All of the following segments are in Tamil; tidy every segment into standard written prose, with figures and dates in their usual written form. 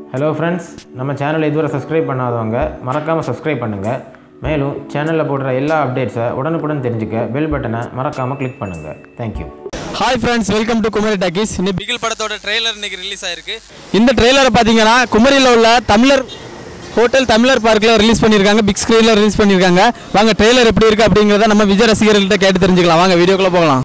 Hello friends, நம்ம சேனலை இதுவரை சப்ஸ்கிரைப் பண்ணாதவங்க மறக்காம சப்ஸ்கிரைப் பண்ணுங்க. மேலும் சேனல்ல போடுற எல்லா அப்டேட்ஸை உடனுக்குடன் தெரிஞ்சுக்க பெல் பட்டனை மறக்காம கிளிக் பண்ணுங்க. Thank you. Hi friends, welcome to Kumari Talkies. இந்த பிகில் படத்தோட ட்ரெய்லர் இன்னைக்கு ரிலீஸ் ஆயிருக்கு. இந்த ட்ரெய்லரை பாத்தீங்கன்னா குமரியில உள்ள தமிழர் ஹோட்டல் தமிழர் பார்க்ல ரிலீஸ் பண்ணிருக்காங்க. பிக் ஸ்கிரீன்ல ரிலீஸ் பண்ணிருக்காங்க. வாங்க ட்ரெய்லர் எப்படி இருக்கு அப்படிங்கறத நம்ம விஜய் ரசிகர்கள்ட்ட கேட்டு தெரிஞ்சுக்கலாம். வாங்க வீடியோக்குள்ள போகலாம்.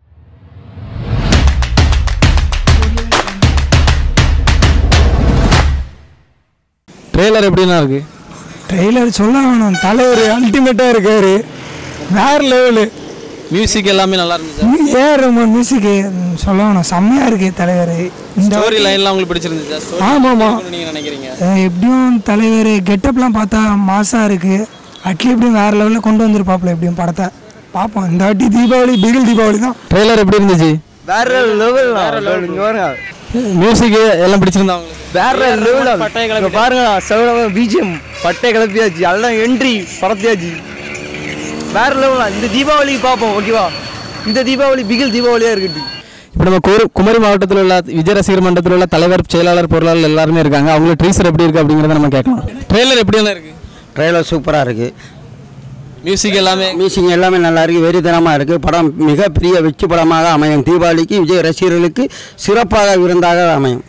ட்ரெய்லர் எப்படினா இருக்கு? ட்ரெய்லர் சொல்ல வேணாம், தலைவர் அல்டிமேட்டா இருக்காரு, வேற லெவலு. மியூசிக் எல்லாமே நல்லா இருந்துச்சு. ரஹ்மான் மியூசிக் சொல்ல வேணாம், செம்மையா இருக்கு தலைவர். இந்த ஸ்டோரி லைன்லாம் உங்களுக்கு பிடிச்சிருந்துச்சா? ஆமாமா, நீங்க நினைக்கிறீங்க எப்படியும் தலைவர் கெட்டப்லாம் பார்த்தா மாசா இருக்கு. அட்லி எப்படியும் வேற லெவலில் கொண்டு வந்திருப்பாப்புல எப்படியும் படத்தை பார்ப்போம். இந்த வாட்டி தீபாவளி பிகில் தீபாவளி தான். ட்ரெய்லர் எப்படி இருந்துச்சு? வேற லெவல். மியூசிக் எல்லாம் பிடிச்சிருந்தா உங்களுக்கு? வேற லெவல். பாருங்க செவல பிஜிஎம் பட்டை கிளப்பியாச்சு, அதெல்லாம் என்ட்ரி படத்தியாச்சு. வேற லெவல். இந்த தீபாவளி பார்ப்போம், ஓகேவா? இந்த தீபாவளி பிகில் தீபாவளியா இருக்கட்டும். இப்போ நம்ம குமரி மாவட்டத்தில் உள்ள விஜய் ரசிகர் மன்றத்தில் உள்ள தலைவர், செயலாளர், பொருளாளர் எல்லாருமே இருக்காங்க. அவங்களோட ட்ரீசர் எப்படி இருக்கு அப்படிங்கிறத நம்ம கேட்கலாம். ட்ரெய்லர் எப்படியெல்லாம் இருக்கு? ட்ரெய்லர் சூப்பராக இருக்கு. மியூசிக் எல்லாமே நல்லா இருக்கு, வெறித்தனமாக இருக்கு. படம் மிகப்பெரிய வெற்றி படமாக அமையும். தீபாவளிக்கு விஜய் ரசிகர்களுக்கு சிறப்பாக விருந்தாக அமையும்.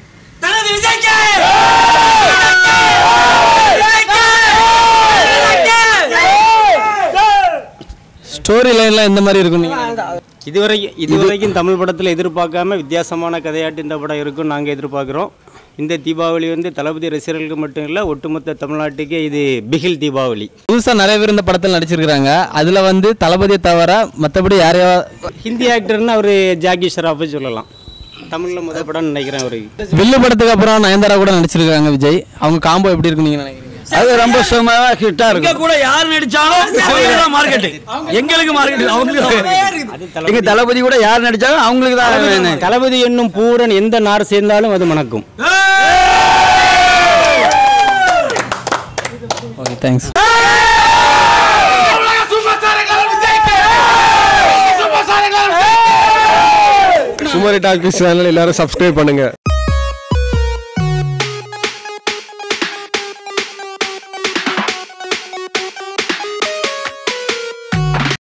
ஸ்டோரி லைன்லாம் எந்த மாதிரி இருக்கும்? இதுவரைக்கும் தமிழ் படத்தில் எதிர்பார்க்காம வித்தியாசமான கதையாட்டு இந்த படம் இருக்கும் நாங்கள் எதிர்பார்க்குறோம். இந்த தீபாவளி தளபதி ரசிகர்களுக்கு மட்டும் இல்லை, ஒட்டுமொத்த தமிழ்நாட்டுக்கே இது பிகில் தீபாவளி. புதுசாக நிறைய பேர் இந்த படத்தில் நடிச்சிருக்கிறாங்க. அதில் தளபதியை தவிர மற்றபடி யாரையா ஹிந்தி ஆக்டர்னு அவர் ஜாக்கி ஷராஃப் சொல்லலாம். தமிழில் முதல் படம் நினைக்கிறேன். அவருக்கு வில்லு படத்துக்கு அப்புறம் நயன்தாரா கூட நடிச்சிருக்காங்க. விஜய் அவங்க காம்போ எப்படி இருக்குன்னு நீங்கள் நினைக்கிறீங்க? அது ரொம்ப சும்மாவா ஹிட்டா இருக்கு. கூட யார் நடிச்சாலும் மார்க்கெட் எங்களுக்கு மார்க்கெட் அவங்களுக்கு. எங்க தளபதி கூட யார் நடிச்சாலும் அவங்களுக்கு தான். தளபதி என்னும் பூரன் எந்த நார் சேர்ந்தாலும் அது மணக்கும். Okay, thanks. Kumari talkies channel எல்லாரும் சப்ஸ்கிரைப் பண்ணுங்க.